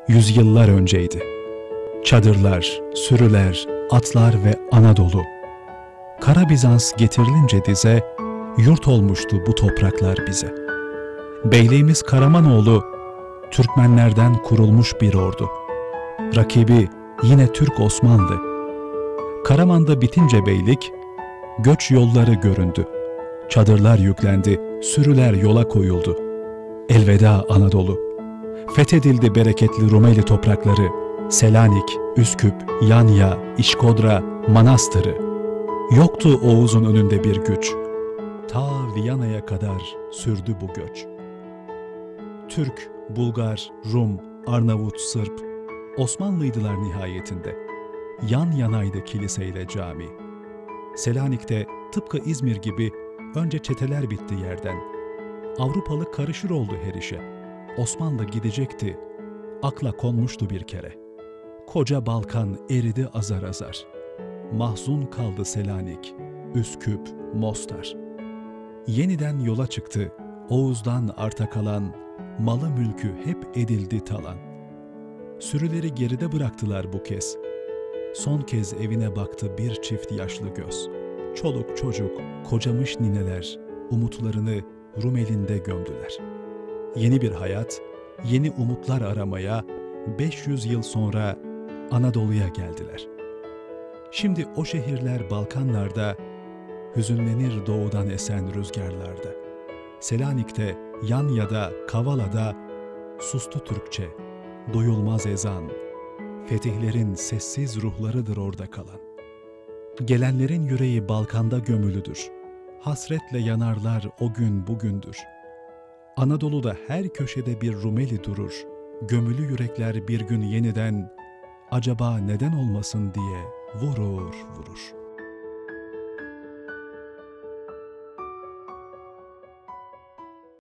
yüzyıllar önceydi. Çadırlar, sürüler, atlar ve Anadolu. Kara Bizans getirilince dize, yurt olmuştu bu topraklar bize. Beyliğimiz Karamanoğlu, Türkmenlerden kurulmuş bir ordu. Rakibi yine Türk Osmanlı. Karaman'da bitince beylik, göç yolları göründü. Çadırlar yüklendi, sürüler yola koyuldu. Elveda Anadolu. Fethedildi bereketli Rumeli toprakları. Selanik, Üsküp, Yanya, İşkodra, Manastırı. Yoktu Oğuz'un önünde bir güç. Ta Viyana'ya kadar sürdü bu göç. Türk, Bulgar, Rum, Arnavut, Sırp, Osmanlıydılar nihayetinde. Yan yanaydı kiliseyle cami. Selanik'te tıpkı İzmir gibi önce çeteler bitti yerden. Avrupalı karışır oldu her işe. Osmanlı gidecekti, akla konmuştu bir kere. Koca Balkan eridi azar azar. Mahzun kaldı Selanik, Üsküp, Mostar. Yeniden yola çıktı, Oğuz'dan arta kalan, malı mülkü hep edildi talan. Sürüleri geride bıraktılar bu kez. Son kez evine baktı bir çift yaşlı göz. Çoluk çocuk, kocamış nineler, umutlarını Rumeli'nde gömdüler. Yeni bir hayat, yeni umutlar aramaya 500 yıl sonra Anadolu'ya geldiler. Şimdi o şehirler Balkanlarda, hüzünlenir doğudan esen rüzgarlarda. Selanik'te, Yanya'da, Kavala'da sustu Türkçe, duyulmaz ezan. Fetihlerin sessiz ruhlarıdır orada kalan. Gelenlerin yüreği Balkan'da gömülüdür. Hasretle yanarlar o gün bugündür. Anadolu'da her köşede bir Rumeli durur. Gömülü yürekler bir gün yeniden acaba neden olmasın diye vurur vurur.